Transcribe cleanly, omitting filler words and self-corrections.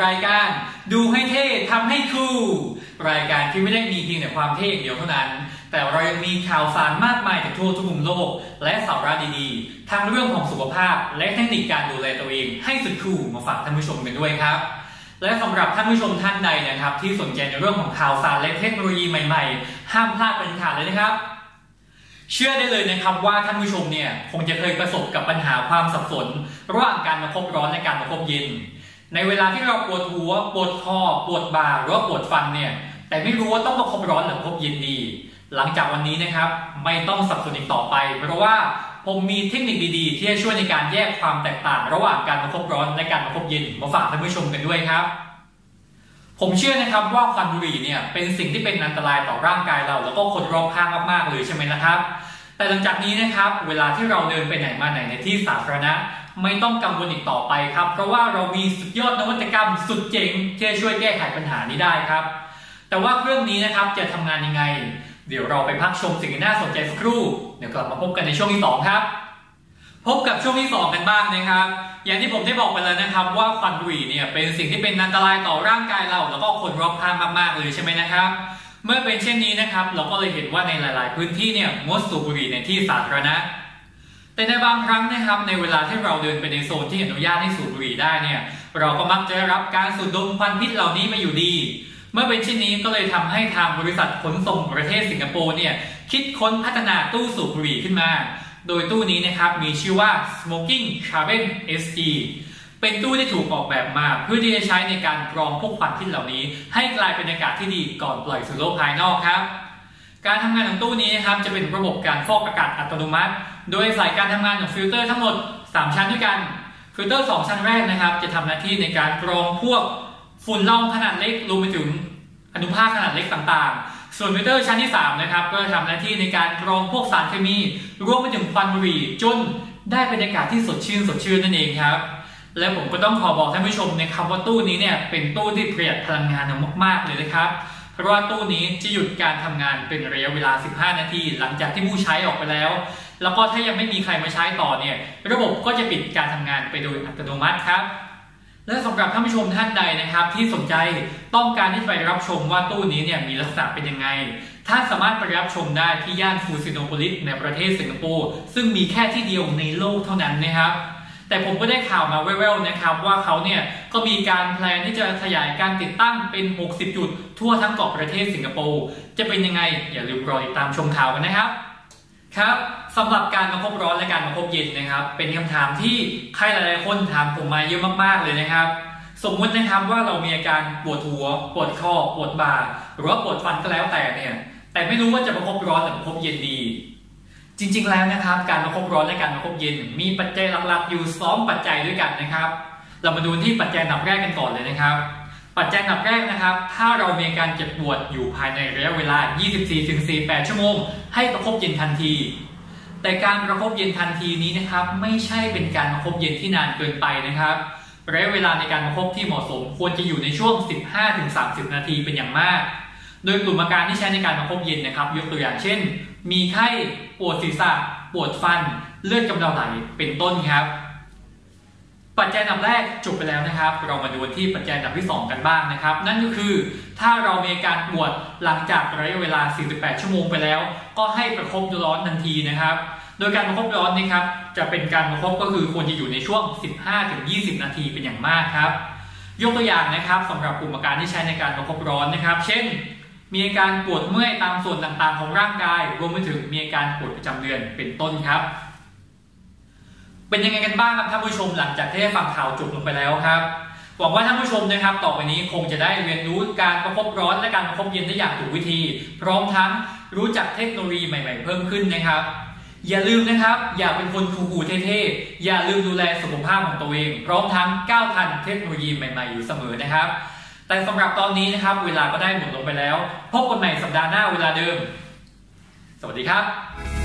รายการดูให้เท่ทำให้คูลรายการที่ไม่ได้มีเพียงแต่ความเท่เดียวเท่านั้นแต่เรายังมีข่าวสารมากมายจากทั่วทุกมุมโลกและสาระดีๆทั้งเรื่องของสุขภาพและเทคนิคการดูแลตัวเองให้สุดคูลมาฝากท่านผู้ชมกันด้วยครับและสำหรับท่านผู้ชมท่านใดนะครับที่สนใจในเรื่องของข่าวสารและเทคโนโลยีใหม่ๆห้ามพลาดเป็นขาดเลยนะครับเชื่อได้เลยนะครับว่าท่านผู้ชมเนี่ยคงจะเคยประสบกับปัญหาความสับสนระหว่างการประคบร้อนและการประคบเย็นในเวลาที่เราปวดหัวปวดคอปวดบ่าหรือว่าปวดฟันเนี่ยแต่ไม่รู้ว่าต้องประคบร้อนหรือประคบเย็นดีหลังจากวันนี้นะครับไม่ต้องสับสนอีกต่อไปเพราะว่าผมมีเทคนิคดีๆที่จะช่วยในการแยกความแตกต่างระหว่างการประคบร้อนและการประคบเย็นมาฝากท่านผู้ชมกันด้วยครับผมเชื่อนะครับว่าควันบุหรี่เนี่ยเป็นสิ่งที่เป็นอันตรายต่อร่างกายเราแล้วก็คนรอบข้างมากๆเลยใช่ไหมนะครับแต่หลังจากนี้นะครับเวลาที่เราเดินไปไหนมาไหนในที่สาธารณะไม่ต้องกังวลอีกต่อไปครับเพราะว่าเรามีสุดยอดนวัตกรรมสุดเจ๋งที่จะช่วยแก้ไขปัญหานี้ได้ครับแต่ว่าเครื่องนี้นะครับจะทำงานยังไงเดี๋ยวเราไปพักชมสิ่งที่น่าสนใจสักครู่เดี๋ยวกลับมาพบกันในช่วงที่2ครับพบกับช่วงที่2กันบ้างนะครับอย่างที่ผมได้บอกไปแล้วนะครับว่าควันบุหรี่เนี่ยเป็นสิ่งที่เป็นอันตรายต่อร่างกายเราแล้วก็คนรอบข้างมากๆเลยใช่ไหมนะครับเมื่อเป็นเช่นนี้นะครับเราก็เลยเห็นว่าในหลายๆพื้นที่เนี่ยงดสูบบุหรี่ในที่สาธารณะแต่ในบางครั้งนะครับในเวลาที่เราเดินไปในโซนที่อนุญาตให้สูบบุหรี่ได้เนี่ยเราก็มักจะได้รับการสูดดมควันพิษเหล่านี้มาอยู่ดีเมื่อเป็นเช่นนี้ก็เลยทำให้ทางบริษัทขนส่งประเทศสิงคโปร์เนี่ยคิดค้นพัฒนาตู้สูบบุหรี่ขึ้นมาโดยตู้นี้นะครับมีชื่อว่า Smoking Carbon SG เป็นตู้ที่ถูกออกแบบมาเพื่อที่จะใช้ในการกรองพวกควันพิษเหล่านี้ให้กลายเป็นอากาศที่ดีก่อนปล่อยสู่โลกภายนอกครับการทำงานของตู้นี้นะครับจะเป็นระบบการฟอกอากาศอัตโนมัติโดยใส่การทำงานของฟิลเตอร์ทั้งหมด3ชั้นด้วยกันฟิลเตอร์2ชั้นแรกนะครับจะทำหน้าที่ในการกรองพวกฝุ่นละอองขนาดเล็กรวมไปถึงอนุภาคขนาดเล็กต่างๆส่วนฟิลเตอร์ชั้นที่3นะครับก็จะทำหน้าที่ในการกรองพวกสารเคมีรวมไปถึงควันบุหรี่จนได้บรรยากาศที่สดชื่นนั่นเองครับและผมก็ต้องขอบอกท่านผู้ชมนะครับว่าตู้นี้เนี่ยเป็นตู้ที่ประหยัดพลังงานมากๆเลยนะครับเพราะว่าตู้นี้จะหยุดการทำงานเป็นระยะเวลา15นาทีหลังจากที่ผู้ใช้ออกไปแล้วแล้วก็ถ้ายังไม่มีใครมาใช้ต่อเนี่ยระบบก็จะปิดการทำงานไปโดยอัตโนมัติครับและสำหรับท่านผู้ชมท่านใดนะครับที่สนใจต้องการที่จะไปรับชมว่าตู้นี้เนี่ยมีลักษณะเป็นยังไงท่านสามารถไปรับชมได้ที่ย่านฟูซิโนโพลิสในประเทศสิงคโปร์ซึ่งมีแค่ที่เดียวในโลกเท่านั้นนะครับแต่ผมก็ได้ข่าวมาแว่วๆนะครับว่าเขาเนี่ยก็มีการแพลนที่จะขยายการติดตั้งเป็น60จุดทั่วทั้งเกาะประเทศสิงคโปร์จะเป็นยังไงอย่าลืมรอติดตามชมข่าวกันนะครับครับสำหรับการประคบร้อนและการประคบเย็นนะครับเป็นคำถามที่ใครหลายๆคนถามผมมาเยอะมากๆเลยนะครับสมมตินะครับว่าเรามีอาการปวดหัวปวดคอปวดบ่าหรือว่าปวดฟันก็แล้วแต่เนี่ยแต่ไม่รู้ว่าจะประคบร้อนหรือประคบเย็นดีจริงๆแล้วนะครับการประคบร้อนและการประคบเย็นมีปัจจัยหลักๆอยู่2ปัจจัยด้วยกันนะครับเรามาดูที่ปัจจัยอันดับแรกกันก่อนเลยนะครับปัจจัยอันดับแรกนะครับถ้าเรามีอาการเจ็บปวดอยู่ภายในระยะเวลา 24-48 ชั่วโมงให้ประคบเย็นทันทีแต่การประคบเย็นทันทีนี้นะครับไม่ใช่เป็นการประคบเย็นที่นานเกินไปนะครับระยะเวลาในการประคบที่เหมาะสมควรจะอยู่ในช่วง 15-30 นาทีเป็นอย่างมากโดยกลุ่มอาการที่ใช้ในการประคบเย็นนะครับยกตัวอย่างเช่นมีไข้ปวดศีรษะปวดฟันเลือดกำเดาไหลเป็นต้นครับปัจจัยอันดับแรกจบไปแล้วนะครับเรามาดูที่ปัจจัยอันดับที่2กันบ้างนะครับนั่นก็คือถ้าเรามีอาการปวดหลังจากระยะเวลา48ชั่วโมงไปแล้วก็ให้ประคบร้อนทันทีนะครับโดยการประคบร้อนนี่ครับจะเป็นการประคบก็คือควรจะอยู่ในช่วง 15-20 นาทีเป็นอย่างมากครับยกตัวอย่างนะครับสำหรับกลุ่มอาการที่ใช้ในการประคบร้อนนะครับเช่นมีอาการปวดเมื่อยตามส่วนต่างๆของร่างกายรวมไปถึงมีอาการปวดประจำเดือนเป็นต้นครับเป็นยังไงกันบ้างครับท่านผู้ชมหลังจากที่ได้ฟังข่าวจบลงไปแล้วครับหวังว่าท่านผู้ชมนะครับต่อไปนี้คงจะได้เรียนรู้การประคบร้อนและการประคบเย็นได้อย่างถูกวิธีพร้อมทั้งรู้จักเทคโนโลยีใหม่ๆเพิ่มขึ้นนะครับอย่าลืมนะครับอย่าเป็นคนคูลๆเท่ๆอย่าลืมดูแลสุขภาพของตัวเองพร้อมทั้งก้าวทันเทคโนโลยีใหม่ๆอยู่เสมอนะครับแต่สำหรับตอนนี้นะครับเวลาก็ได้หมดลงไปแล้วพบกันใหม่สัปดาห์หน้าเวลาเดิมสวัสดีครับ